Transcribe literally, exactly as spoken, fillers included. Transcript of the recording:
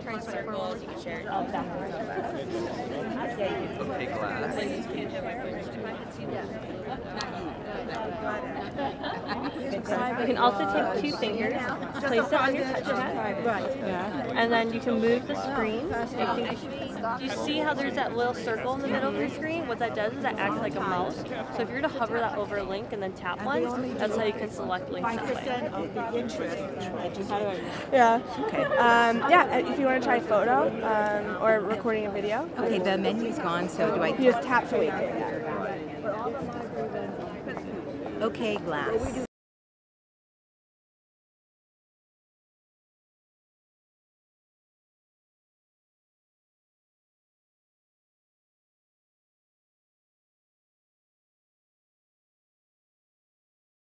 different circles you can share. Okay, glass. You can also take two fingers, place it on your touchpad, Right. Yeah. and then you can move the screen. Do you see how there's that little circle in the middle of your screen? What that does is that acts like a mouse. So if you were to hover that over a link and then tap one, that's how you can select links that way. Of the interest that you had. Yeah. Okay. Um, yeah. If you want to try photo um, or recording a video. Okay, the menu's gone, so do I? You just tap to wait. Okay, glass.